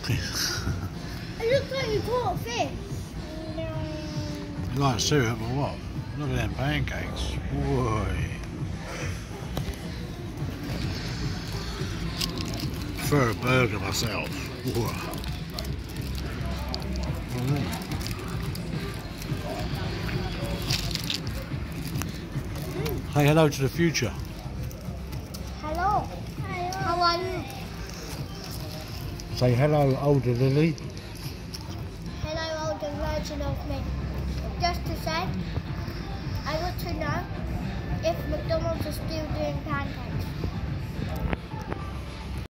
It looks like you caught a fish. You like syrup or what? Look at them pancakes. Whoa. For a burger myself. Whoa. Say hello to the future. Hello. How are you? Say hello, older Lily. Hello, older version of me. Just to say, I want to know if McDonald's are still doing pancakes.